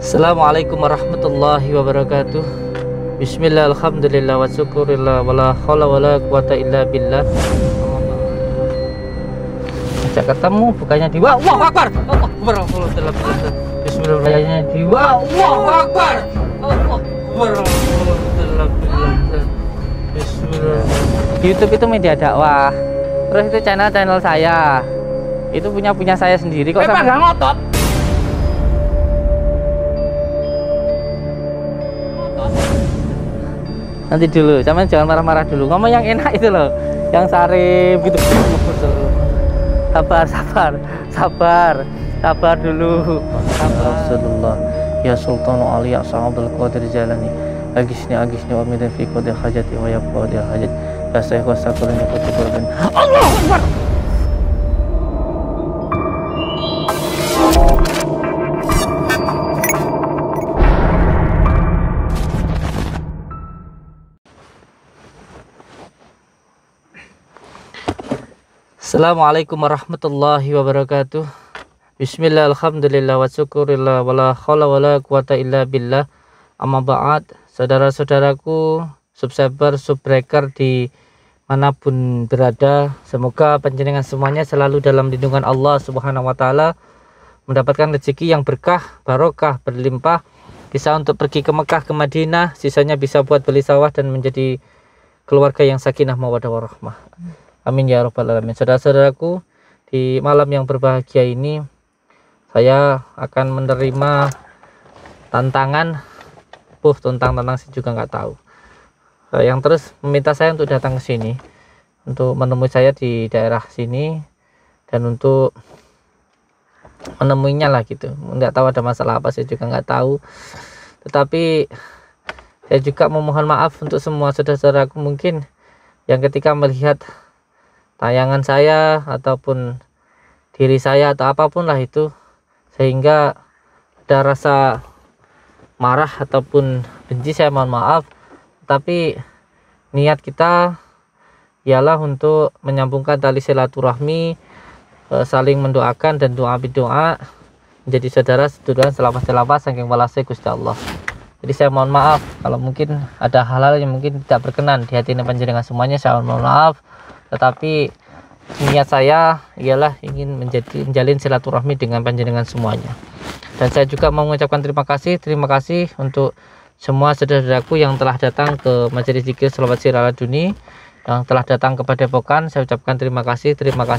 Assalamualaikum warahmatullahi wabarakatuh. Bismillah, alhamdulillah, wa syukurillah, wala hawla wala quwata illa billah. Ajak ketemu bukannya di Allahu Akbar. Bismillahirrahmanirrahim. Di Allahu Akbar. Bismillah. YouTube itu media dakwah. Terus itu channel saya. Itu punya saya sendiri kok. Sampai nggak ngotot. Nanti dulu, jangan marah-marah dulu. Ngomong yang enak itu loh, yang sarip gitu. Sabar dulu. Rasulullah, ya Sultan Ali Abdul Qadir Jalani, agisni wa midan fi qadi hajati wa yaqdi hajat. Ya Syekh wa sakulani qutubun. Allahu Akbar. Assalamualaikum warahmatullahi wabarakatuh. Bismillah, alhamdulillah, wa syukurillah, wala hawla wala quwata illa billah. Amma ba'd. Saudara-saudaraku, subbreaker di manapun berada, semoga panjenengan semuanya selalu dalam lindungan Allah Subhanahu wa taala, mendapatkan rezeki yang berkah, barokah, berlimpah, bisa untuk pergi ke Mekah, ke Madinah, sisanya bisa buat beli sawah dan menjadi keluarga yang sakinah mawaddah warahmah. Amin ya rabbal alamin. Saudara-saudaraku, di malam yang berbahagia ini saya akan menerima tantangan. Tentang saya juga nggak tahu. Yang terus meminta saya untuk datang ke sini, untuk menemui saya di daerah sini dan untuk menemuinya lah gitu. Nggak tahu ada masalah apa, saya juga nggak tahu. Tetapi saya juga memohon maaf untuk semua saudara-saudaraku mungkin yang ketika melihat tayangan saya ataupun diri saya atau apapun lah itu, sehingga ada rasa marah ataupun benci, saya mohon maaf. Tapi niat kita ialah untuk menyambungkan tali silaturahmi, saling mendoakan dan doa bidoa, menjadi saudara sedulur selapas saking walase Gusti Allah. Jadi saya mohon maaf kalau mungkin ada hal-hal yang mungkin tidak berkenan di hati panjenengan semuanya, saya mohon maaf. Tetapi niat saya ialah ingin menjalin silaturahmi dengan panjenengan semuanya. Dan saya juga mau mengucapkan terima kasih untuk semua saudara-saudaraku yang telah datang ke Majelis Zikir Sholawat Sirah Ala Duni, yang telah datang ke Padepokan. Saya ucapkan terima kasih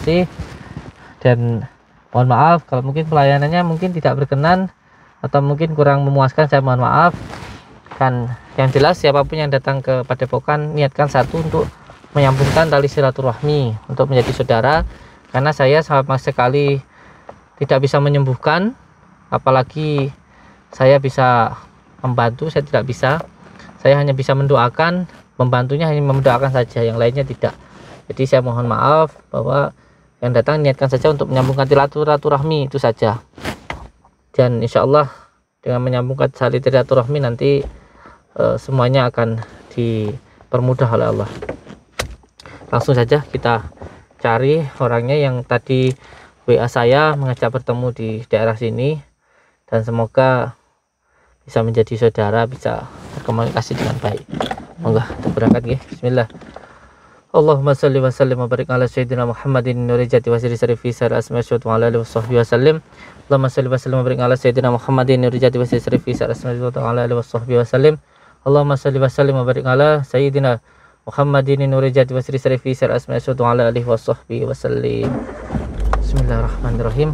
dan mohon maaf kalau mungkin pelayanannya mungkin tidak berkenan atau mungkin kurang memuaskan, saya mohon maaf. Dan yang jelas siapapun yang datang ke Padepokan, niatkan satu, untuk menyambungkan tali silaturahmi, untuk menjadi saudara, karena saya sama sekali tidak bisa menyembuhkan, apalagi saya bisa membantu, saya tidak bisa. Saya hanya bisa mendoakan, membantunya hanya mendoakan saja, yang lainnya tidak. Jadi saya mohon maaf bahwa yang datang niatkan saja untuk menyambungkan silaturahmi, itu saja. Dan insya Allah dengan menyambungkan tali silaturahmi nanti semuanya akan dipermudah oleh Allah. Langsung saja kita cari orangnya yang tadi WA saya mengajak bertemu di daerah sini, dan semoga bisa menjadi saudara, bisa berkomunikasi dengan baik. Monggo kita berangkat nggih. Bismillah. Allahumma shalli wa sallim wa barik ala sayyidina Muhammadin nuril jati wa sirri syarifi sar asma syuhud wa ala alihi washabbihi wasallim. Allahumma shalli wa sallim wa barik ala sayyidina Muhammadin nuril jati wa sirri syarifi sar asma syuhud wa ala alihi washabbihi wasallim. Allahumma shalli wa sallim wa barik ala sayyidina Muhammadin nuril jati wa sirri syarifi sar asma syuhud wa ala alihi washabbihi wasallim. Bismillahirrahmanirrahim.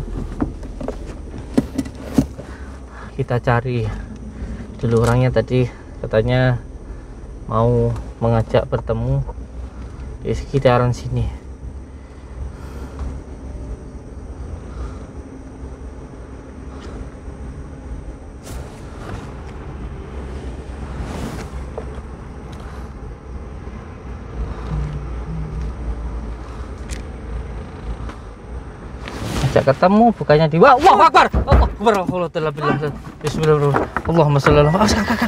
Kita cari dulu orangnya, tadi katanya mau mengajak bertemu di sekitaran sini. Ajak ketemu bukannya di Allahu Akbar. Bismillahirrahmanirrahim. Allahumma shalli ala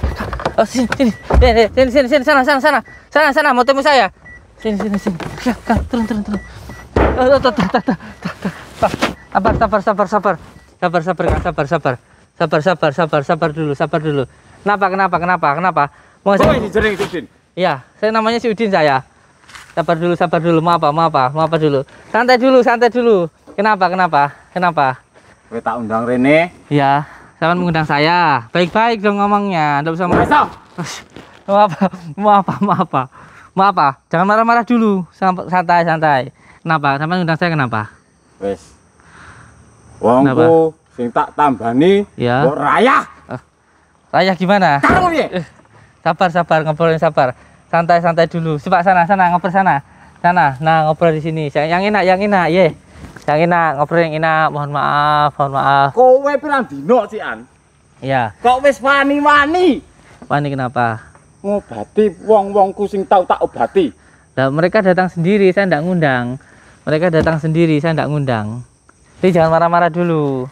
sini sana mau temu saya. Sini. Turun. Sabar. Sabar dulu. Kenapa? Mau Kowe dijering Udin. Iya, saya namanya si Udin saya. Sabar dulu. Mau apa dulu? Santai dulu. Kenapa? Kowe tak undang rene. Iya, sampean mengundang saya. Baik-baik dong ngomongnya. Enggak usah marah. Mau apa? Jangan marah-marah dulu. Santai. Kenapa? Sampean undang saya kenapa? Wes. Wongku sing tak tambani ya. Kok rayah. Rayah gimana? Karo piye? Sabar, ngobrolin sabar. Santai dulu. Coba sana ngobrol sana. Nah, ngobrol di sini. Yang enak, ye. Yang enak, ngobrol yang enak. Mohon maaf. Kowe pirang dino sih An? Iya. Kok wis wani-wani? Wani kenapa? Ngobati wong-wongku sing tau tak obati. Lah mereka datang sendiri, saya enggak ngundang. Jadi jangan marah-marah dulu.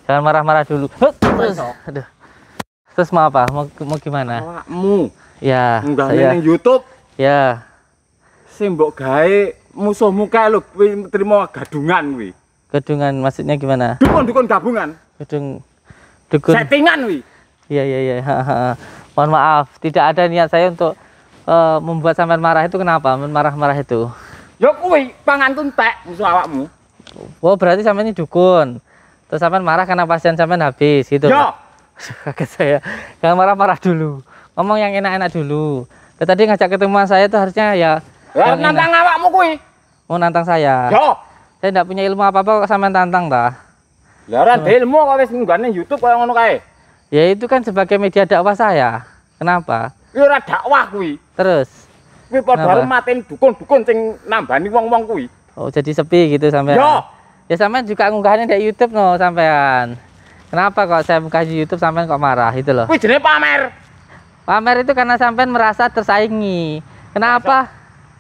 Aduh. Terus mau apa? Mau gimana? Awakmu. Ya, Ngunggah saya. ning YouTube. Ya. Sing mbok gawe musuhmu kae lho kuwi trimo gadungan kuwi. Gedungan maksudnya gimana? Dukun gabungan. Dukun. Settingan kuwi. Iya. Mohon maaf, tidak ada niat saya untuk membuat sampean marah itu. Kenapa? Marah itu. Ya kuwi pangan tuntek musuh awakmu. Oh, berarti sampean ini dukun. Terus sampean marah karena pasien sampean habis gitu. Ya. Kaget saya. Jangan marah-marah dulu. Ngomong yang enak-enak dulu. Tadi ngajak ketemuan saya itu harusnya ya Nantang awakmu kuwi. Mau nantang saya. Ya. Saya enggak punya ilmu apa-apa kok sampean tantang ta. Ya ora ilmu kok wis ngunggahne YouTube kaya ngono kae. Ya itu kan sebagai media dakwah saya. Kenapa? Kuwi ora dakwah kuwi. Terus Kuwi padha karo maten dukun-dukun sing nambani wong-wong kuwi. oh jadi sepi gitu sampean. Ya sampean juga ngunggahnya di YouTube no sampean. Kenapa kok saya buka di YouTube sampean kok marah itu loh. Kuwi jenenge pamer. Pamer itu karena sampean merasa tersaingi. Kenapa?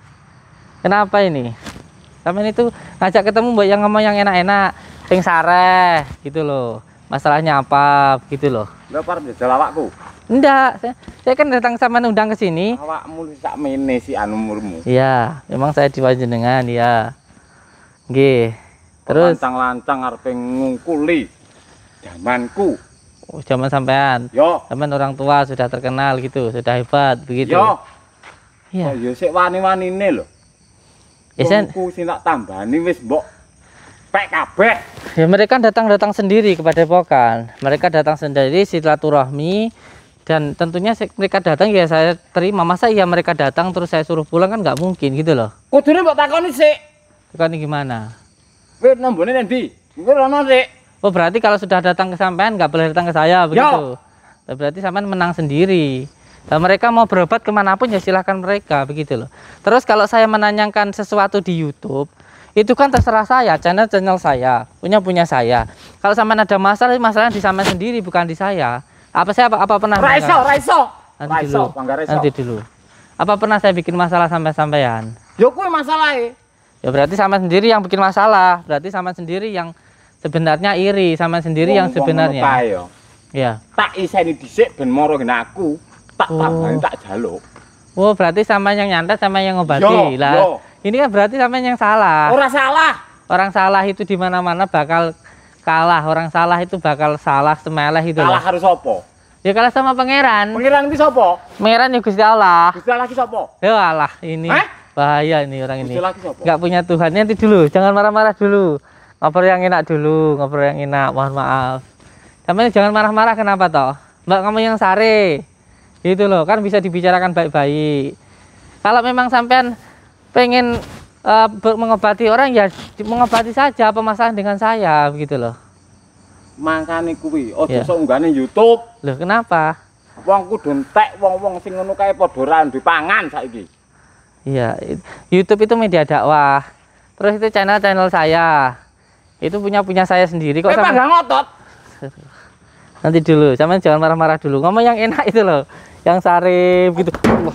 Kenapa ini? Sampean itu ngajak ketemu mbak yang ngomong yang enak-enak, sing sareh gitu loh. Masalahnya apa gitu loh. Lha parep njajal awakku. Enggak, saya kan datang sama undang ke sini. Awakmu sak mene si anu umurmu. Iya, memang saya dipanjenengan ya. Nggih. Terus lancang-lancang arepe ngungkuli zamanku. oh, zaman sampean. Yo. Sampean orang tua sudah terkenal gitu, sudah hebat begitu. Yo. Iya. Oh, yo sik wani-wanine lho. Ya saya, Wongku sing tak tambani wis mbok pek kabeh. ya mereka datang sendiri kepada Padepokan. Mereka datang sendiri silaturahmi dan tentunya mereka datang ya saya terima. Masa iya mereka datang terus saya suruh pulang kan nggak mungkin gitu loh. Kudune mbok takoni sik. Bukan gimana? Kowe nombone ndi? Kowe rono sik. Oh berarti kalau sudah datang ke sampean nggak boleh datang ke saya begitu? Nah, berarti sampean menang sendiri. Nah, mereka mau berobat kemanapun ya silahkan mereka begitu loh. Terus kalau saya menanyakan sesuatu di YouTube itu kan terserah saya, channel saya, punya saya. Kalau sampean ada masalah di sampean sendiri bukan di saya. Apa pernah? Raiso. Nanti dulu. Apa pernah saya bikin masalah sampean? Yo kuwi masalahe. Ya berarti sampean sendiri yang bikin masalah. Berarti sampean sendiri yang sebenarnya iri, sampean sendiri yang sebenarnya. Ya. Tak iseni dhisik ben moro ngene aku. Tak tambani tak jaluk. Oh, berarti sampean yang nyantet sama yang ngobati. Lah, ini kan berarti sampean yang salah. Ora salah. Orang salah itu di mana-mana bakal kalah. Orang salah itu bakal salah semeleh itu. Kalah harus apa? Ya kalah sama pangeran. Pangeran iki sapa? Pangeran ya Gusti Allah. Gusti Allah iki sapa? Ya Allah, ini bahaya ini orang ini. Gusti Allah iki sapa? Enggak punya Tuhan. Nanti dulu, jangan marah-marah dulu. Ngobrol yang enak dulu, ngobrol yang enak. Mohon maaf. Sampeyan jangan marah-marah kenapa toh? Mbak kamu yang sare. Gitu loh, kan bisa dibicarakan baik-baik. Kalau memang sampean pengen mengobati orang ya mengobati saja, apa masalah dengan saya begitu loh. Makane kuwi aja sok unggahne YouTube. Loh, kenapa? Wong kudu entek wong-wong sing ngono kae padha ora duwe pangan saiki. Iya, YouTube itu media dakwah. Terus itu channel saya. Itu punya saya sendiri kok sama ngotot. Nanti dulu, sampean jangan marah-marah dulu. Ngomong yang enak itu loh. Yang sarip gitu.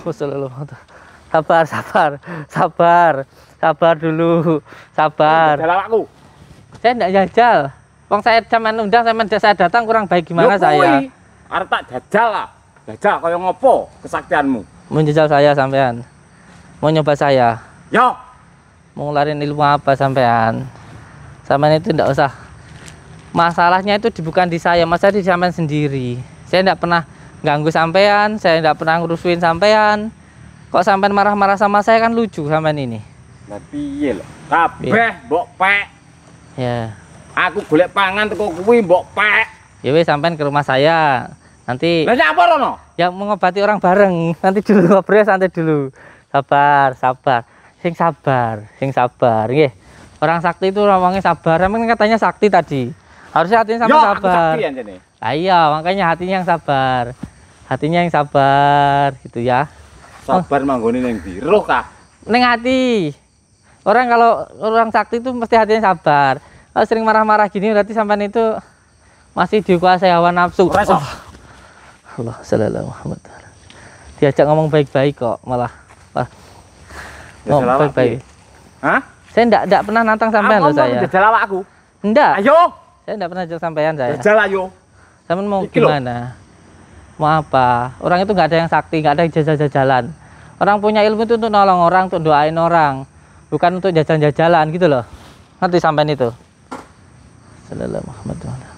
Sabar dulu. Sabar. Jajal awakku. Saya enggak jajal. Wong saya sampean undang saya datang kurang baik gimana saya? Arep tak jajal lah. Jajal kaya ngopo kesaktianmu? Mau jajal saya sampean. Mau nyoba saya. Yo. Mau ngelarin ilmu apa sampean? Sampean itu enggak usah Masalahnya itu bukan di saya, masalah di sampean sendiri. Saya tidak pernah ganggu sampean, saya tidak pernah ngurusin sampean. Kok sampean marah-marah sama saya, kan lucu sampean ini. Lah piye lho? Kabeh mbok pek. Ya. Aku golek pangan teko kuwi mbok pek. Ya wis, sampean ke rumah saya. Nanti Lah nyapa rono? ya mengobati orang bareng. Nanti dulu ngobrol santai dulu. Sabar, sabar. Sing sabar nggih. Orang sakti itu ngomongnya sabar. Emang katanya sakti tadi. Harusnya hatinya sama sabar. Aku sakti anjene. Iya, makanya hatinya yang sabar. Hatinya yang sabar gitu ya. Sabar manggone ning ndi? Roh kah? Ning hati. Orang kalau orang sakti itu mesti hatinya sabar. Kalau sering marah-marah gini berarti sampean itu masih dikuasai hawa nafsu. Allah sallallahu Muhammad. Diajak ngomong baik-baik kok malah. Ngomong baik-baik. Hah? Saya enggak pernah nantang sampean loh saya. Jajal awakku. Enggak. Ayo. Saya enggak pernah ajak sampean saya. Jajal ayo. Sampean mau Iki lho. gimana? Mau apa? Orang itu enggak ada yang sakti, enggak ada yang jajal-jajalan. Orang punya ilmu itu untuk nolong orang, untuk doain orang, bukan untuk jajan-jajalan gitu loh. Ngerti sampean itu? Sallallahu Muhammad.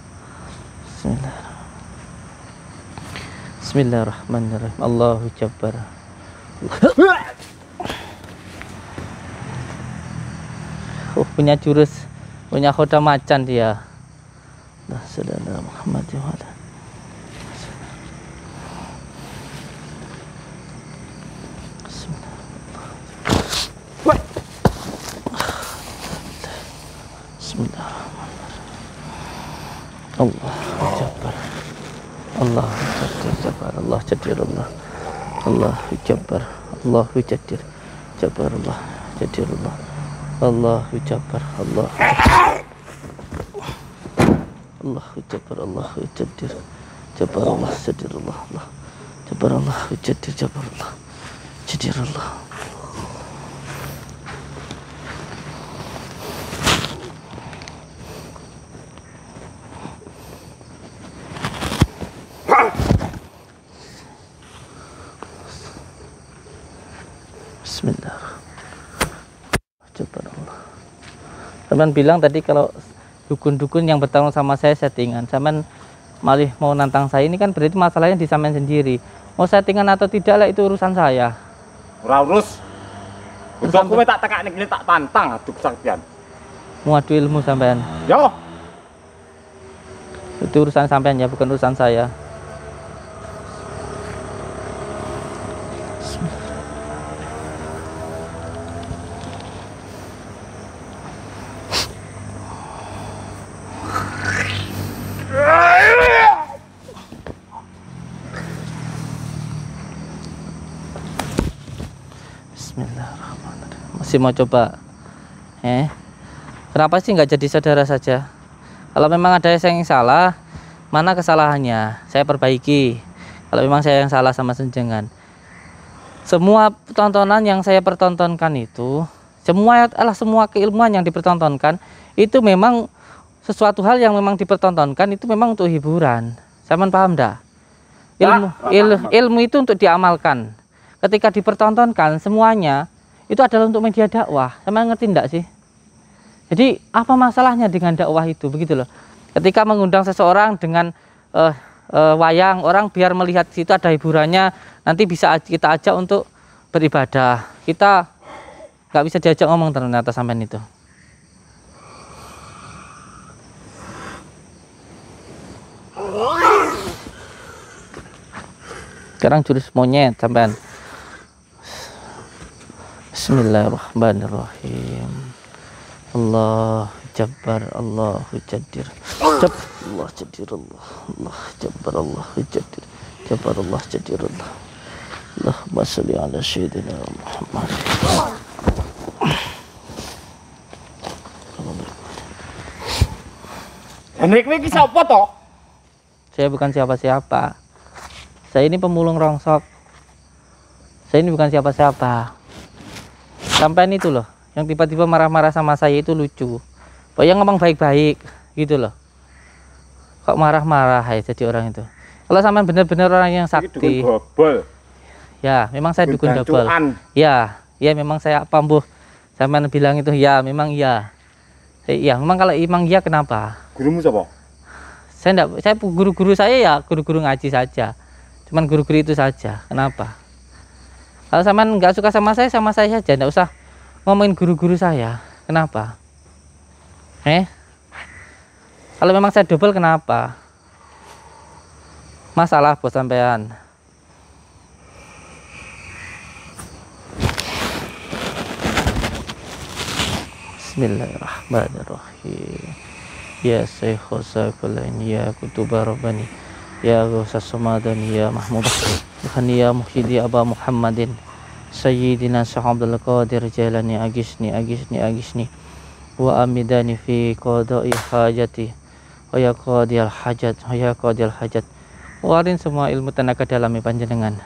Bismillahirrahmanirrahim. Allahu Jabbar. Punya jurus, punya khoda macan dia. Sallallahu Muhammad. Allah Jabbar. Allah Jabbar. Allah Jabbar. Allah. Allah Jabbar. Allah Jabbar. Jabbar Allah. Jabbar Allah. Allah Jabbar. Allah. Allah Jabbar. Allah Jabbar. Jabbar Allah. Jabbar Allah. Allah. Jabbar Allah. Jabbar. Jabbar Allah. Jabbar Allah. Bismillah. Coba Allah. Sampean bilang tadi kalau dukun-dukun yang bertanggung sama saya settingan, sampean malah mau nantang saya, ini kan berarti masalahnya di sampean sendiri. Mau settingan atau tidak lah itu urusan saya. Ora urus. Aku tak tekak ning tak tantang aduk saktian. Mau adu ilmu sampean. Yo. Itu urusan sampean ya, bukan urusan saya. Bismillahirrahmanirrahim. Masih mau coba? Kenapa sih nggak jadi saudara saja? Kalau memang ada yang salah, mana kesalahannya? Saya perbaiki. Kalau memang saya yang salah sama Senjengan, semua tontonan yang saya pertontonkan itu, semua keilmuan yang dipertontonkan itu memang sesuatu hal yang memang dipertontonkan itu memang untuk hiburan. Sampean paham dah? Ilmu itu untuk diamalkan. Ketika dipertontonkan semuanya itu adalah untuk media dakwah. Sampean ngerti enggak sih? Jadi apa masalahnya dengan dakwah itu, begitu loh. Ketika mengundang seseorang dengan wayang, orang biar melihat situ ada hiburannya, nanti bisa kita ajak untuk beribadah. Kita nggak bisa diajak ngomong ternyata sampean itu. Sekarang jurus monyet sampean. Bismillahirrahmanirrahim. Allah Jabbar, Allah Jaddir. Allah Jaddir, Allah Jabbar, Allah Jaddir. Jabbar Allah Jaddir Allah. Allahumma sholli ala sayyidina Muhammad. Nek iki sapa to? Saya bukan siapa-siapa. Saya ini pemulung rongsok. Saya ini bukan siapa-siapa. Sampean itu loh, yang tiba-tiba marah-marah sama saya itu lucu. Pokoknya ngomong baik-baik gitu loh. Kok marah-marah ya jadi orang itu. Kalau sampean benar-benar orang yang sakti. Dukun bobol. Ya, memang saya dukun double. Ya, memang saya apa mbuh. Sampean bilang itu ya, memang iya. Ya, memang kalau emang iya kenapa? Gurumu sapa? Saya guru-guru saya ya guru-guru ngaji saja. Cuman guru-guru itu saja. Kenapa? Kalau sampean nggak suka sama saya saja, nggak usah ngomongin guru-guru saya. Kenapa? Kalau memang saya double kenapa? Masalah bos sampean. Bismillahirrahmanirrahim. Ya Syekh Saifulain, ya Kutuba Rabbani, ya Ghausas Samadani, ya Mahmud Hani, ya Muhyidi Aba Muhammadin, Sayyidina Syekh Abdul Qadir Jailani, agisni wa amidani fi qada'i hajati wa ya qadiyal hajat warin semua ilmu tenaga dalami panjenengan.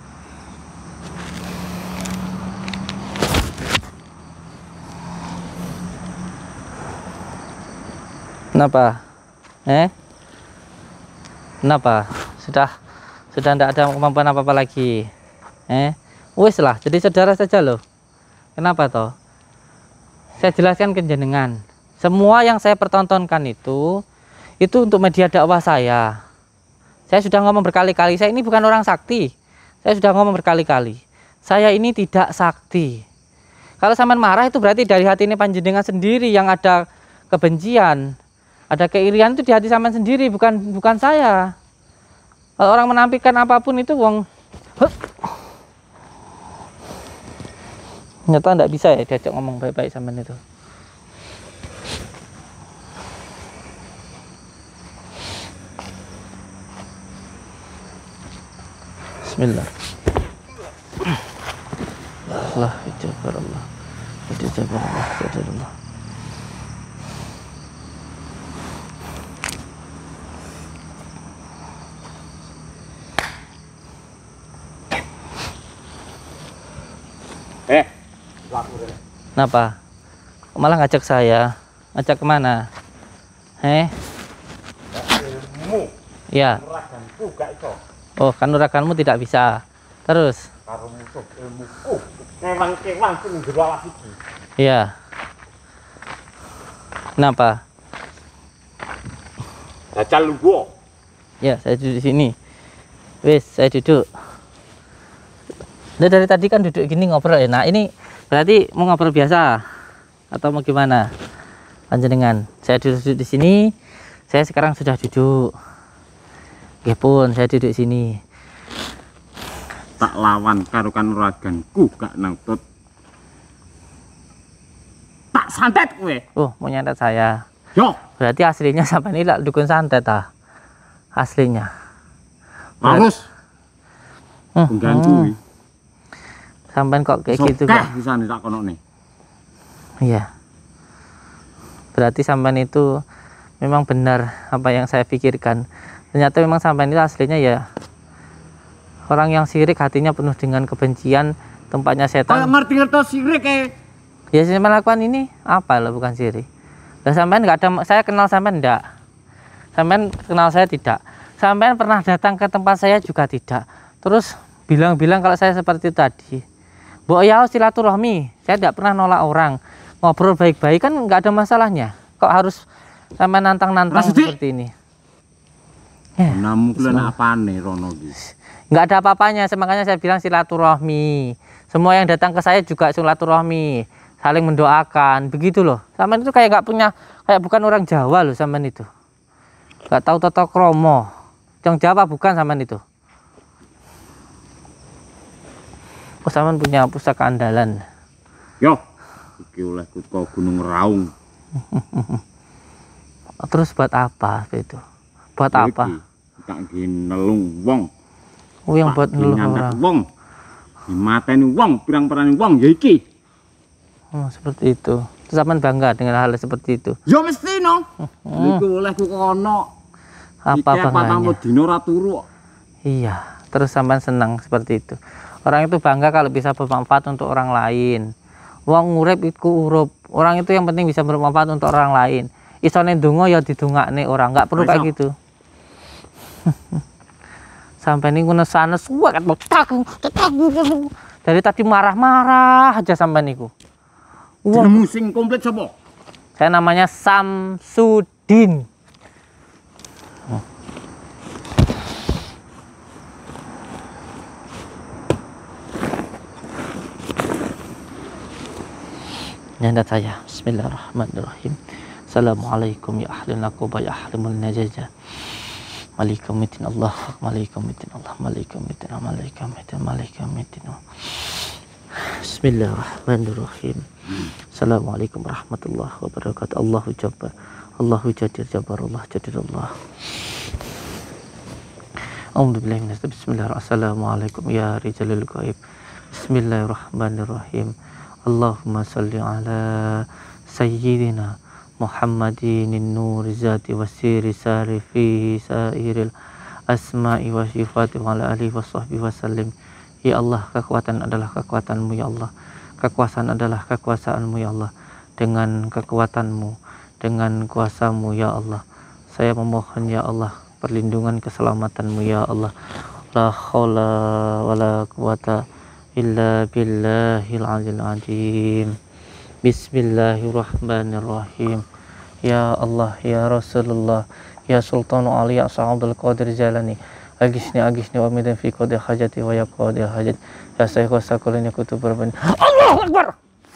Kenapa? Kenapa? Sudah tidak ada kemampuan apa-apa lagi. Wis lah, jadi saudara saja loh. Kenapa toh? Saya jelaskan ke jenengan. Semua yang saya pertontonkan itu untuk media dakwah saya. Saya sudah ngomong berkali-kali, saya ini bukan orang sakti. Saya sudah ngomong berkali-kali. Saya ini tidak sakti. Kalau sampean marah itu berarti dari hati ini panjenengan sendiri yang ada kebencian. Ada keirian itu di hati sampean sendiri, bukan saya. Kalau orang menampilkan apapun itu nyata enggak bisa ya diajak ngomong baik-baik sampean itu. Bismillah. Allah jabarallah. Jabarallah. Kenapa? Malah ngajak saya. Ngajak kemana? Ya. Oh, kanuraganmu tidak bisa. Terus? Iya. Kenapa? Ya, saya duduk di sini. Wis, saya duduk. Dari tadi kan duduk gini ngobrol ya. Nah, ini berarti mau ngobrol biasa atau mau gimana? Panjenengan. Saya duduk di sini. Saya sekarang sudah duduk. Nggih pun, saya duduk sini. Tak lawan karo kanuraganku gak nangtut. Tak santet kowe. Oh, mau nyantet saya. Yo, berarti aslinya sampai ini tak dukun santet ah. Aslinya. Harus. Pengganggu. Sampai kok kayak gitu kok. Bisa nih tak konokne. Iya. Berarti sampean itu memang benar apa yang saya pikirkan. Ternyata memang sampean itu aslinya ya orang yang sirik, hatinya penuh dengan kebencian, tempatnya setan. Kalau ngerti-ngerti sirik ya saya melakukan ini apa lah, bukan sirik. Dan sampean nggak ada, saya kenal sampean enggak? Sampean kenal saya tidak? Sampean pernah datang ke tempat saya juga tidak? Terus bilang-bilang kalau saya seperti itu tadi. Mbok ya silaturahmi, saya tidak pernah nolak orang. Ngobrol baik-baik kan nggak ada masalahnya. Kok harus sampai nantang-nantang seperti ini? Namun kalian apa nih Rono? Nggak ada apa-apanya, makanya saya bilang silaturahmi. Semua yang datang ke saya juga silaturahmi, saling mendoakan, begitu loh. Sampean itu kayak nggak punya, kayak bukan orang Jawa loh sampean itu. Nggak tahu tata kromo. Yang Jawa bukan sampean itu. Oh, sampean punya pusaka andalan. Yo, iki oleh kutha Gunung Raung. Terus buat apa itu? Buat apa? Tak nelung wong. Oh, yang buat nelung orang. Wong. Mateni wong, pirang-pirang wong ya iki. Oh, seperti itu. Terus sampean bangga dengan hal seperti itu? Ya mesti no. Iku oleh ku kono. Apa bangganya? Dino ora turu. Iya, terus sampean senang seperti itu. Orang itu bangga kalau bisa bermanfaat untuk orang lain. Wong urip iku urup. Orang itu yang penting bisa bermanfaat untuk orang lain. Isone ndonga ya didongakne orang, nggak perlu kayak gitu. Sampai ini kuna sanes wae dari tadi marah-marah aja sampai niku. Jenengmu sing komplit sapa? Saya namanya Samsudin. Nyandat saya. Bismillahirrahmanirrahim. Assalamualaikum ya ahli naqoba ya ahli mulnajaja. Malikumitin Allah, malikumitin Allah, malikumitin Allah, malikumitin Allah, malikumitin Allah. Bismillahirrahmanirrahim. Assalamualaikum warahmatullahi wabarakatuh. Allahu jabbar, Allahu jadir jabbar, Allah jadir Allah. Alhamdulillah. Bismillahirrahmanirrahim. Assalamualaikum ya rijalul ghaib. Bismillahirrahmanirrahim. Allahumma salli ala sayyidina Muhammadin nur zati wasiri sarifi sairil asma'i wa sifati wa ala alihi wa sahbihi wasallim. Ya Allah, kekuatan adalah kekuatanmu ya Allah, kekuasaan adalah kekuasaanmu ya Allah. Dengan kekuatanmu, dengan kuasamu ya Allah, saya memohon ya Allah perlindungan keselamatanmu ya Allah. La haula wala quwata illa billahil azizil azim. Bismillahirrahmanirrahim. Ya Allah, ya Rasulullah, ya Sultan Ali, ya Abdul Qadir Jalani, agisni wa midan fi qadi hajati wa ya qadi hajat, ya Syekh Sakulani kutub berbani. Allahu Akbar.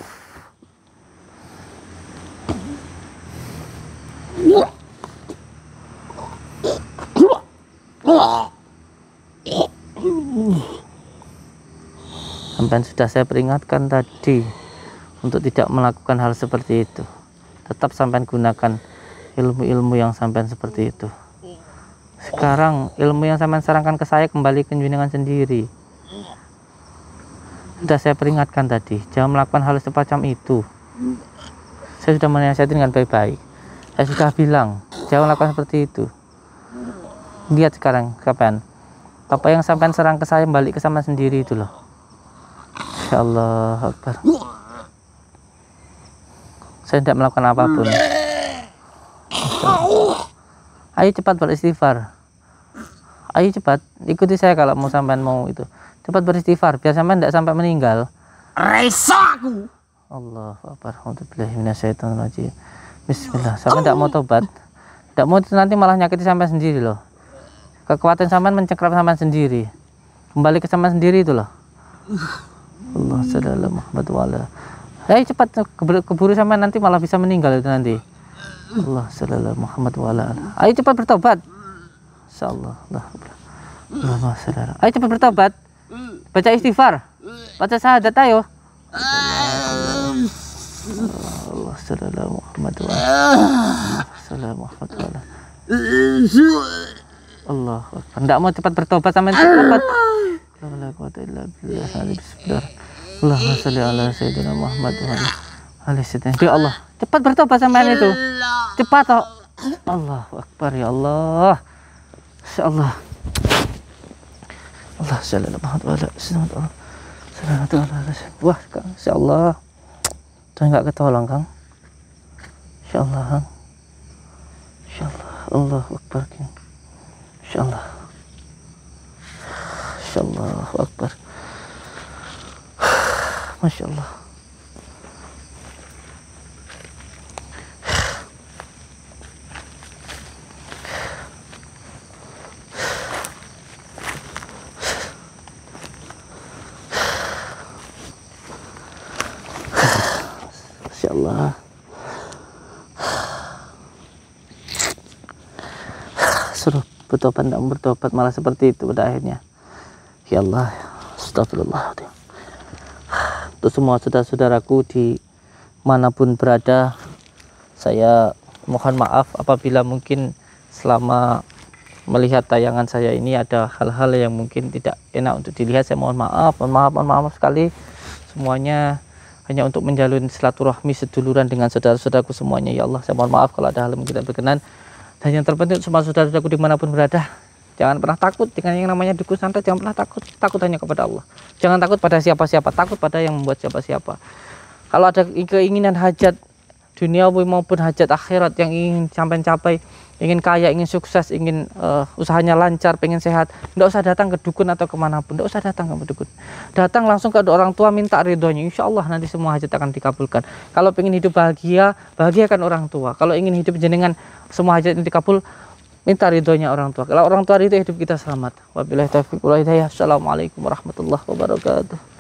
Sampai sudah saya peringatkan tadi untuk tidak melakukan hal seperti itu. Tetap sampai gunakan ilmu-ilmu yang sampai seperti itu. Sekarang ilmu yang sampai sarankan ke saya kembali ke jenengan sendiri. Sudah saya peringatkan tadi, jangan melakukan hal semacam itu. Saya sudah menasihati dengan baik-baik. Saya sudah bilang, jangan melakukan seperti itu. Lihat sekarang, kapan? Apa yang sampai serang ke saya balik ke sama sendiri itu loh. Ya Allah Akbar. Saya tidak melakukan apapun. Ayo cepat beristighfar. Ayo cepat ikuti saya kalau mau sampai mau itu. Cepat beristighfar biar sampai tidak sampai meninggal. Resaku. Allah Akbar. Alhamdulillah minasyaitonirrajim. Bismillah. Sampai tidak mau tobat. Tidak mau itu nanti malah nyakiti sampai sendiri loh. Kekuatan sampai mencengkram sampai sendiri. Kembali ke sampai sendiri itu loh. Allah sallallahu Muhammad wa ala. Ayo cepat keburu sampai nanti malah bisa meninggal itu nanti. Allah sallallahu Muhammad wa ala. Ayo cepat bertobat. Insyaallah. Allah sallallahu. Ayo cepat bertobat. Baca istighfar. Baca syahadat ayo. Allah sallallahu Muhammad wa ala. Sallallahu Muhammad wa ala. Allah. Enggak mau cepat bertobat sampai cepat. La quwwata illa billah. Bismillah. Allahumma sholli ala sayyidina Muhammad wa ala sayyidina. Ya Allah, cepat bertobat sampean itu. Cepat toh. Allahu Akbar ya Allah. Insyaallah. Allah sallallahu Muhammad wa ala sayyidina. Wah, Kang, insyaallah. Saya enggak ketolong, Kang. Insyaallah, Kang. Insyaallah. Allahu Akbar, Kang. Insyaallah. Insyaallah Akbar. Masya Allah. Masya Allah. Suruh bertobat, tidak bertobat malah seperti itu pada akhirnya. Ya Allah, astagfirullah. Untuk semua saudara-saudaraku di manapun berada, saya mohon maaf apabila mungkin selama melihat tayangan saya ini ada hal-hal yang mungkin tidak enak untuk dilihat. Saya mohon maaf sekali semuanya, hanya untuk menjalin silaturahmi seduluran dengan saudara-saudaraku semuanya. Ya Allah, saya mohon maaf kalau ada hal yang tidak berkenan. Dan yang terpenting semua saudara-saudaraku dimanapun berada, jangan pernah takut dengan yang namanya dukun santet. Jangan pernah takut hanya kepada Allah. Jangan takut pada siapa-siapa, takut pada yang membuat siapa-siapa. Kalau ada keinginan hajat duniawi maupun hajat akhirat yang ingin sampai capai, ingin kaya, ingin sukses, ingin usahanya lancar, pengen sehat, tidak usah datang ke dukun atau kemanapun, tidak usah datang ke dukun. Datang langsung ke orang tua, minta ridhonya, insya Allah nanti semua hajat akan dikabulkan. Kalau pengen hidup bahagia, bahagiakan orang tua. Kalau ingin hidup jenengan semua hajat ini dikabul, minta ridhonya orang tua. Kalau orang tua itu hidup kita selamat. Wabillahi taufiq wal hidayah. Assalamualaikum warahmatullahi wabarakatuh.